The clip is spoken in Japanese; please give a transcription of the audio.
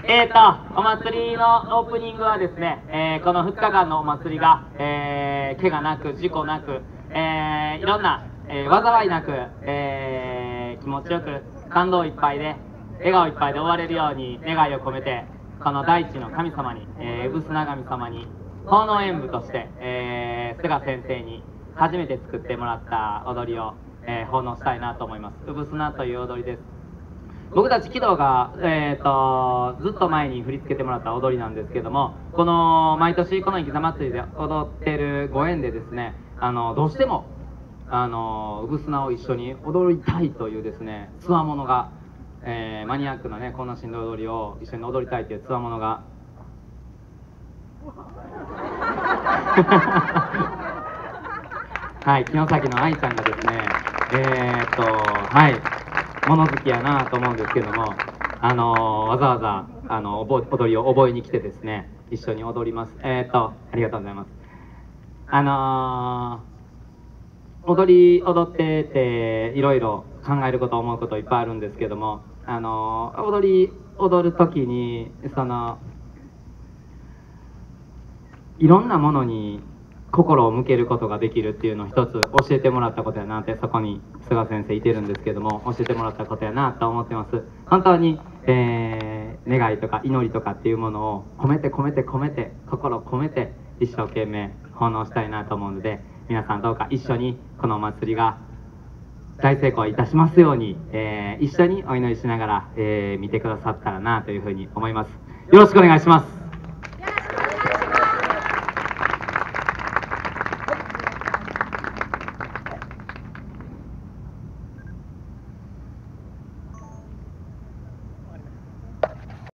お祭りのオープニングはですね、この2日間のお祭りが、怪我なく事故なく、いろんな、災いなく、気持ちよく感動いっぱいで笑顔いっぱいで終われるように願いを込めて、この大地の神様に、産砂神様に奉納演舞として、菅先生に初めて作ってもらった踊りを、奉納したいなと思います。産砂という踊りです。僕たち木戸が、ずっと前に振り付けてもらった踊りなんですけども、この毎年この生きざ祭りで踊ってるご縁でですね、どうしても産砂を一緒に踊りたいというですねつわものが、マニアックなねこんなしんどい踊りを一緒に踊りたいというつわものがはい、城崎の愛ちゃんがですねはい物好きやなと思うんですけども、わざわざ踊りを覚えに来てですね一緒に踊ります。ありがとうございます。踊ってていろいろ考えること思うこといっぱいあるんですけども、踊る時にいろんなものに心を向けることができるっていうのを一つ教えてもらったことやなって、そこに菅先生いてるんですけども教えてもらったことやなと思ってます。本当に、願いとか祈りとかっていうものを込めて心を込めて一生懸命奉納したいなと思うので、皆さんどうか一緒にこのお祭りが大成功いたしますように、一緒にお祈りしながら、見てくださったらなというふうに思います。よろしくお願いします。